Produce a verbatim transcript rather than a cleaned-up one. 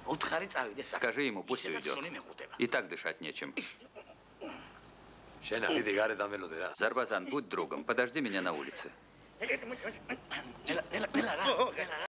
Скажи ему, пусть уйдет. И так дышать нечем. Зарбазан, будь другом. Подожди меня на улице.